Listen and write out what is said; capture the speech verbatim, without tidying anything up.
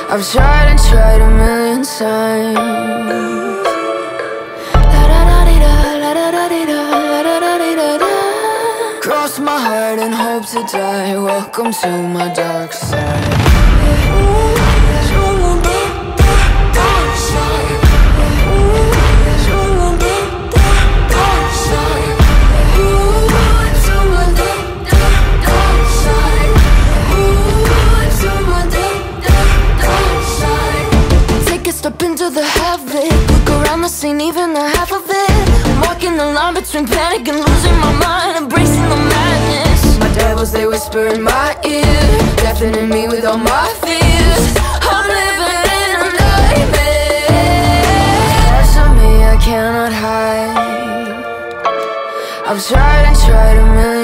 I've tried and tried a million times. Cross my heart and hope to die. Welcome to my dark side. Step into the havoc, look around the scene, even the half of it. I'm walking the line between panic and losing my mind, embracing the madness. My devils, they whisper in my ear, deafening me with all my fears. I'm living in a nightmare. Parts of me I cannot hide. I've tried and tried a million